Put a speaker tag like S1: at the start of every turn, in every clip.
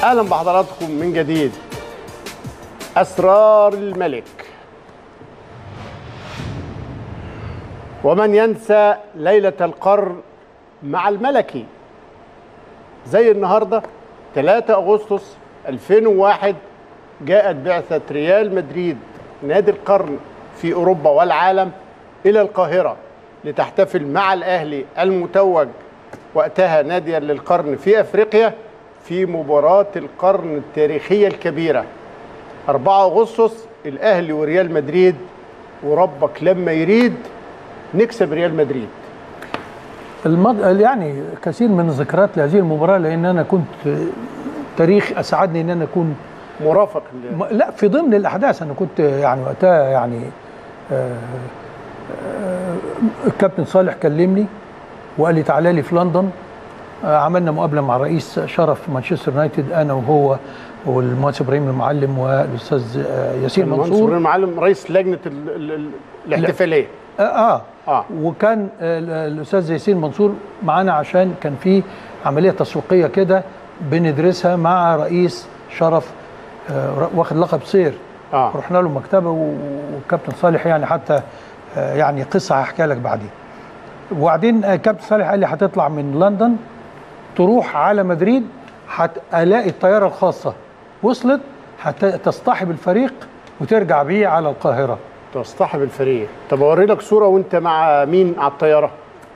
S1: أهلا بحضراتكم من جديد. أسرار الملك. ومن ينسى ليلة القرن مع الملكي؟ زي النهاردة 3 أغسطس 2001 جاءت بعثة ريال مدريد نادي القرن في أوروبا والعالم إلى القاهرة لتحتفل مع الأهلي المتوج وقتها ناديا للقرن في أفريقيا في مباراة القرن التاريخية الكبيرة. 4 أغسطس الأهلي وريال مدريد، وربك لما يريد نكسب ريال مدريد.
S2: يعني كثير من الذكريات لهذه المباراة، لأن أنا كنت تاريخ أسعدني أن أنا أكون
S1: مرافق
S2: لا في ضمن الأحداث. أنا كنت يعني وقتها يعني الكابتن صالح كلمني وقال لي تعالى لي في لندن. عملنا مقابله مع رئيس شرف مانشستر يونايتد، انا وهو والمهندس ابراهيم المعلم والاستاذ ياسين منصور.
S1: المهندس ابراهيم المعلم رئيس لجنه الاحتفاليه.
S2: وكان الاستاذ ياسين منصور معانا عشان كان في عمليه تسويقيه كده بندرسها مع رئيس شرف واخد لقب صير. رحنا له مكتبه والكابتن صالح يعني حتى يعني قصه هحكيها لك بعدين. وبعدين كابتن صالح قال لي هتطلع من لندن تروح على مدريد، هتلاقي الطياره الخاصه وصلت هتصطحب الفريق وترجع بيه على القاهره.
S1: تصطحب الفريق؟ طب اوري لك صوره وانت مع مين على الطياره؟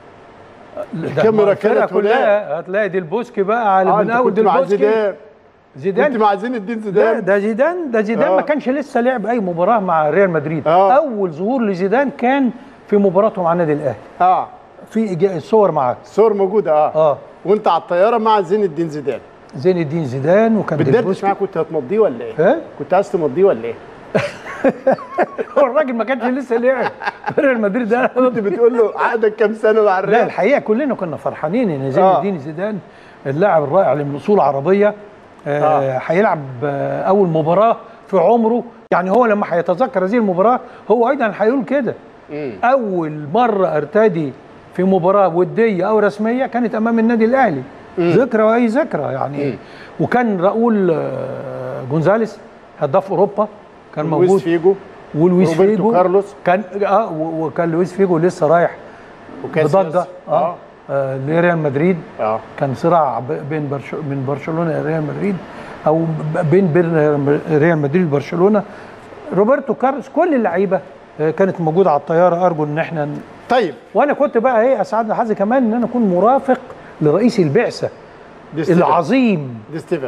S2: الكاميرا كانت كلها هتلاقي ديل بوسكي بقى على من اول ديل بوسكي.
S1: زيدان كنت مع زين الدين زيدان.
S2: ده زيدان ما كانش لسه لعب اي مباراه مع ريال مدريد. اول ظهور لزيدان كان في مباراته مع النادي الاهلي. في الصور معاك،
S1: الصور موجوده. وانت على الطياره مع زين الدين زيدان.
S2: زين الدين زيدان وكان
S1: بتدردش معاك. كنت هتمضيه ولا ايه؟ كنت عايز تمضيه ولا ايه؟
S2: هو الراجل ما كانش لسه لعب ريال مدريد ده.
S1: كنت بتقول له عقدك كام سنه مع الريال؟
S2: لا الحقيقه كلنا كنا فرحانين ان زين الدين زيدان اللاعب الرائع اللي من اصول عربيه هيلعب اول مباراه في عمره. يعني هو لما هيتذكر هذه المباراه هو ايضا هيقول كده. اول مره ارتدي في مباراه وديه او رسميه كانت امام النادي الاهلي. ذكرى واي ذكرى يعني. وكان راؤول جونزاليس هداف اوروبا كان موجود.
S1: لويس فيجو
S2: ولويس فيجو
S1: كارلوس
S2: كان وكان لويس فيجو لسه رايح بضجه لريال مدريد. كان صراع من برشلونه لريال مدريد او بين ريال مدريد وبرشلونه. روبرتو كارلوس كل اللعيبه كانت موجوده على الطياره. ارجو ان احنا
S1: طيب.
S2: وانا كنت بقى اسعدني حظي كمان ان انا اكون مرافق لرئيس البعثه العظيم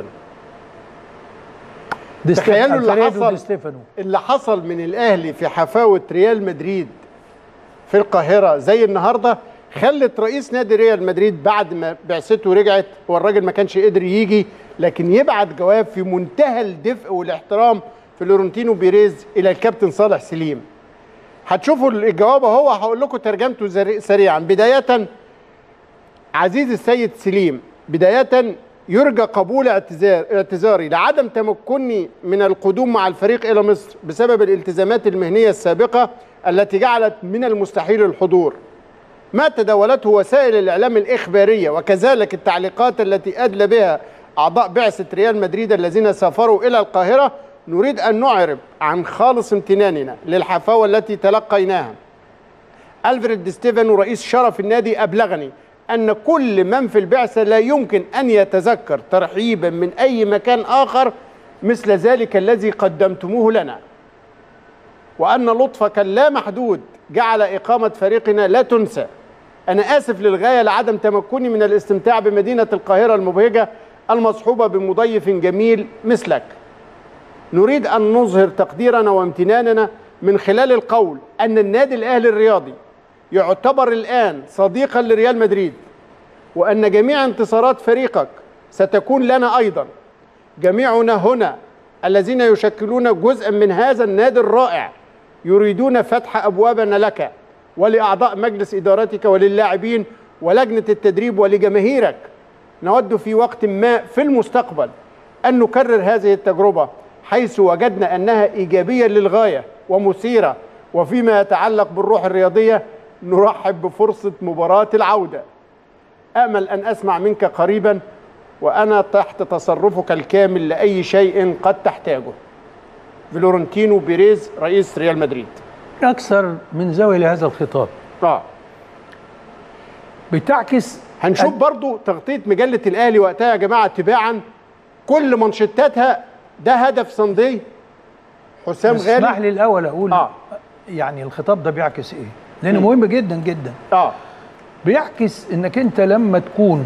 S1: تخيلوا اللي حصل من الاهلي في حفاوه ريال مدريد في القاهره زي النهارده. خلت رئيس نادي ريال مدريد بعد ما بعثته رجعت، والراجل ما كانش قادر يجي، لكن يبعت جواب في منتهى الدفء والاحترام فلورنتينو بيريز الى الكابتن صالح سليم. هتشوفوا الجواب اهو، هقول لكم ترجمته سريعا. بداية عزيز السيد سليم، بداية يرجى قبول اعتذاري لعدم تمكني من القدوم مع الفريق إلى مصر بسبب الالتزامات المهنية السابقة التي جعلت من المستحيل الحضور. ما تداولته وسائل الإعلام الإخبارية وكذلك التعليقات التي أدلى بها أعضاء بعثة ريال مدريد الذين سافروا إلى القاهرة، نريد أن نعرب عن خالص امتناننا للحفاوة التي تلقيناها. ألفريد دي ستيفانو رئيس شرف النادي أبلغني أن كل من في البعثة لا يمكن أن يتذكر ترحيبا من أي مكان آخر مثل ذلك الذي قدمتموه لنا، وأن لطفك اللامحدود جعل إقامة فريقنا لا تنسى. أنا آسف للغاية لعدم تمكني من الاستمتاع بمدينة القاهرة المبهجة المصحوبة بمضيف جميل مثلك. نريد أن نظهر تقديرنا وامتناننا من خلال القول أن النادي الأهلي الرياضي يعتبر الآن صديقا لريال مدريد، وأن جميع انتصارات فريقك ستكون لنا أيضا. جميعنا هنا الذين يشكلون جزءا من هذا النادي الرائع يريدون فتح أبوابنا لك ولأعضاء مجلس إدارتك وللاعبين ولجنة التدريب ولجماهيرك. نود في وقت ما في المستقبل أن نكرر هذه التجربة حيث وجدنا أنها إيجابية للغاية ومثيرة، وفيما يتعلق بالروح الرياضية نرحب بفرصة مباراة العودة. أأمل أن أسمع منك قريبا وأنا تحت تصرفك الكامل لأي شيء قد تحتاجه. فلورنتينو بيريز رئيس ريال مدريد.
S2: أكثر من زاوية لهذا الخطاب. بتعكس.
S1: هنشوف برضو تغطية مجلة الأهلي وقتها يا جماعة تباعا، كل منشطاتها ده هدف صندي حسام غالي.
S2: اسمح لي الأول أقول يعني الخطاب ده بيعكس إيه؟ لأنه مهم جدا جدا. بيعكس إنك أنت لما تكون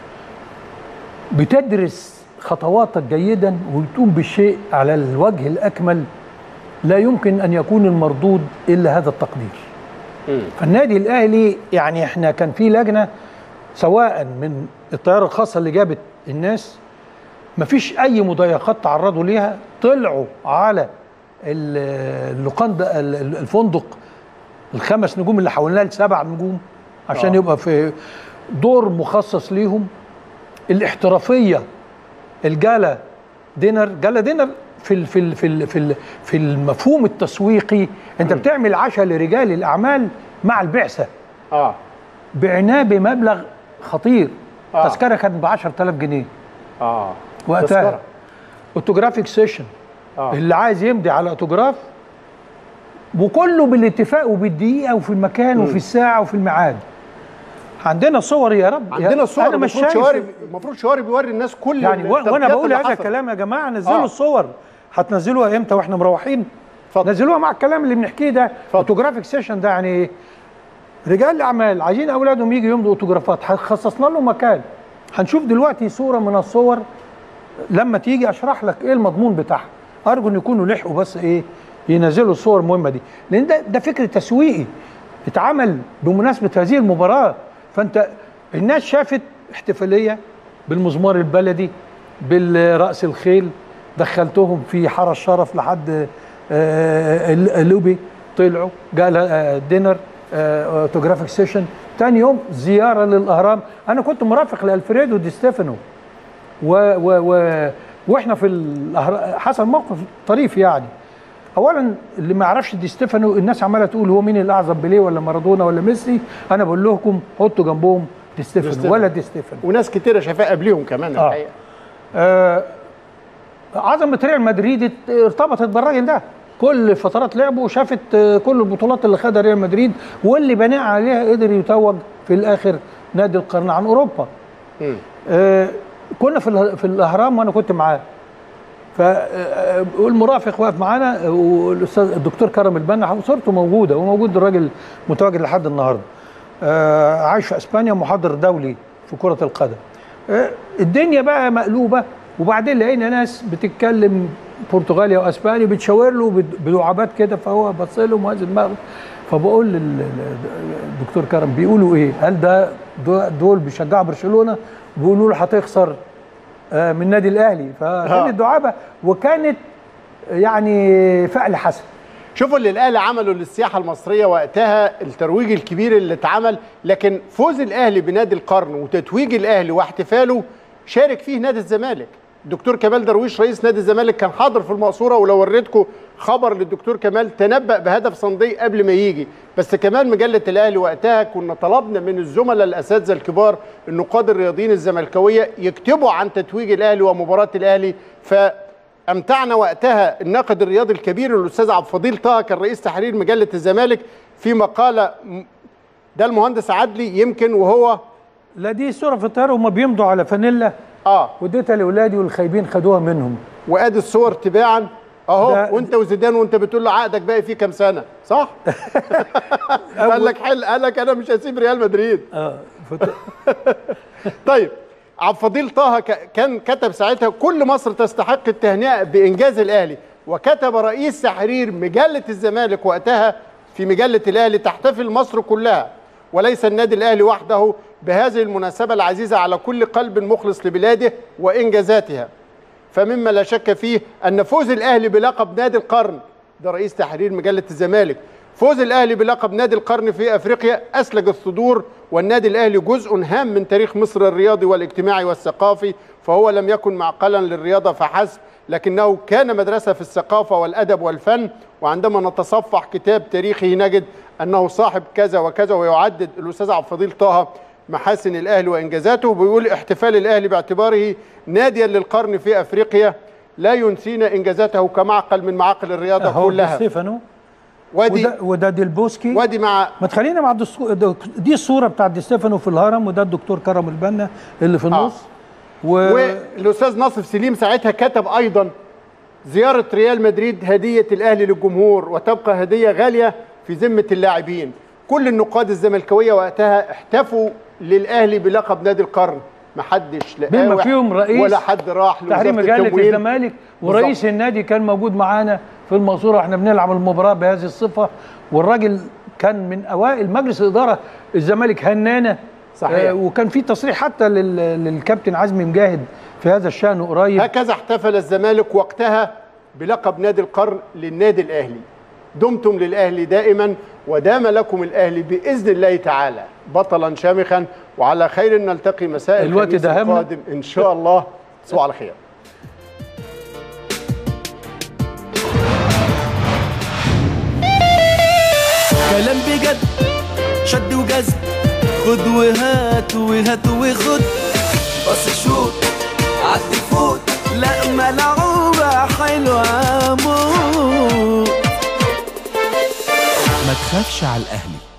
S2: بتدرس خطواتك جيدا وتقوم بالشيء على الوجه الأكمل، لا يمكن أن يكون المردود إلا هذا التقدير. فالنادي الأهلي يعني احنا كان في لجنة سواء من الطيارة الخاصة اللي جابت الناس، مفيش أي مضايقات تعرضوا ليها، طلعوا على اللوكاندا الفندق ال5 نجوم اللي حولناه ل7 نجوم عشان يبقى في دور مخصص ليهم. الاحترافية، الجالا دينر في المفهوم التسويقي انت بتعمل عشاء لرجال الاعمال مع البعثه. بعناه بمبلغ خطير. تذكره كانت ب 10000 جنيه وقتها. اوتوجرافيك سيشن، اللي عايز يمضي على اوتوجراف وكله بالاتفاق وبالدقيقه وفي المكان وفي الساعه وفي الميعاد. عندنا صور يا رب،
S1: عندنا صور. المفروض شوارب بيوري الناس كل
S2: يعني وانا بقول هذا الكلام يا جماعه نزلوا الصور. هتنزلوها امتى واحنا مروحين؟ نزلوها مع الكلام اللي بنحكيه ده. اوتوجرافيك سيشن ده يعني ايه؟ رجال الاعمال عايزين اولادهم يجوا يمضوا اوتوجرافات، خصصنا له مكان. هنشوف دلوقتي صوره من الصور لما تيجي اشرح لك ايه المضمون بتاعها. ارجو ان يكونوا لحقوا بس ايه ينزلوا الصور المهمه دي، لان ده فكر تسويقي اتعمل بمناسبه هذه المباراه. فانت الناس شافت احتفاليه بالمزمار البلدي بالرأس الخيل، دخلتهم في حاره الشرف لحد اللوبي، طلعوا جال دينر اوتوجرافيك سيشن. تاني يوم زياره للاهرام. انا كنت مرافق لالفريدو دي ستيفانو واحنا في الاهرام حصل موقف طريف يعني. اولا اللي ما يعرفش دي ستيفانو، الناس عماله تقول هو مين الاعظم، بيليه ولا مارادونا ولا ميسي؟ انا بقول لكم حطوا جنبهم دي ستيفانو ولا دي ستيفانو.
S1: وناس كتيره شايفاه قبليهم كمان الحقيقه.
S2: عظمه ريال مدريد ارتبطت بالراجل ده. كل فترات لعبه وشافت كل البطولات اللي خدها ريال مدريد، واللي بناء عليها قدر يتوج في الاخر نادي القرن عن اوروبا. كنا في الاهرام وانا كنت معاه، فالمرافق واقف معانا والاستاذ الدكتور كرم البنا، صورته موجوده وموجود الراجل متواجد لحد النهارده. عايش في اسبانيا، محاضر دولي في كره القدم. الدنيا بقى مقلوبه، وبعدين لقينا ناس بتتكلم برتغالي واسباني بتشاور له بدعابات كده، فهو بص لهم وهز دماغه. فبقول للدكتور كرم بيقولوا ايه؟ قال دول بيشجعوا برشلونه بيقولوا له هتخسر من النادي الاهلي. فكانت دعابه وكانت يعني فعل حسن.
S1: شوفوا اللي الاهلي عمله للسياحه المصريه وقتها، الترويج الكبير اللي اتعمل، لكن فوز الاهلي بنادي القرن وتتويج الاهلي واحتفاله شارك فيه نادي الزمالك. الدكتور كمال درويش رئيس نادي الزمالك كان حاضر في المقصوره، ولو وريتكم خبر للدكتور كمال تنبأ بهدف صندي قبل ما يجي. بس كمان مجله الاهلي وقتها كنا طلبنا من الزملاء الاساتذه الكبار النقاد الرياضيين الزملكاويه يكتبوا عن تتويج الاهلي ومباراه الاهلي، فامتعنا وقتها الناقد الرياضي الكبير الاستاذ عبد الفضيل طه كان رئيس تحرير مجله الزمالك في مقاله ده المهندس عدلي يمكن وهو
S2: لا دي صوره في الطياره وهم بيمضوا على فانيلا وديتها لاولادي والخايبين خدوها منهم،
S1: وادي الصور تباعا اهو، وانت وزيدان وانت بتقول له عقدك باقي فيه كام سنه صح؟ قال لك انا مش هسيب ريال مدريد. طيب عبد الفضيل طه كان كتب ساعتها كل مصر تستحق التهنئه بانجاز الاهلي، وكتب رئيس تحرير مجله الزمالك وقتها في مجله الاهلي تحتفل مصر كلها وليس النادي الاهلي وحده بهذه المناسبه العزيزه على كل قلب مخلص لبلاده وانجازاتها. فمما لا شك فيه ان فوز الاهلي بلقب نادي القرن، ده رئيس تحرير مجله الزمالك، فوز الاهلي بلقب نادي القرن في افريقيا اسلج الصدور، والنادي الاهلي جزء هام من تاريخ مصر الرياضي والاجتماعي والثقافي، فهو لم يكن معقلا للرياضه فحسب، لكنه كان مدرسه في الثقافه والادب والفن. وعندما نتصفح كتاب تاريخه نجد انه صاحب كذا وكذا، ويعدد الاستاذ عبد الفضيل طه محاسن الاهلي وانجازاته. بيقول احتفال الاهلي باعتباره ناديا للقرن في افريقيا لا ينسينا انجازاته كمعقل من معاقل الرياضه كلها.
S2: دي ستيفانو
S1: وده
S2: ديلبوسكي،
S1: ودي مع
S2: ما تخلينا مع دي الصوره بتاعت دي ستيفانو في الهرم، وده الدكتور كرم البنا اللي في النص.
S1: والاستاذ ناصف سليم ساعتها كتب ايضا زياره ريال مدريد هديه الاهلي للجمهور، وتبقى هديه غاليه في ذمه اللاعبين. كل النقاد الزملكاويه وقتها احتفوا للاهلي بلقب نادي القرن، ما حدش
S2: بما فيهم رئيس
S1: ولا حد راح
S2: تحرير مجله الزمالك، ورئيس النادي كان موجود معانا في المنصوره واحنا بنلعب المباراه بهذه الصفه، والراجل كان من اوائل مجلس اداره الزمالك هنانا.
S1: صحيح.
S2: وكان في تصريح حتى للكابتن عزمي مجاهد في هذا الشان قريب.
S1: هكذا احتفل الزمالك وقتها بلقب نادي القرن للنادي الاهلي. دمتم للاهلي دائما، ودام لكم الاهلي باذن الله تعالى بطلا شامخا، وعلى خير نلتقي مساء الخميس القادم ان شاء الله. تصبحوا على خير.
S3: كلام بجد، شد وجذب، خد وهات وهات وخد، بص شوط عدي فوت، لا ملعوبة حلوة موت. ما تخافش على الأهلي.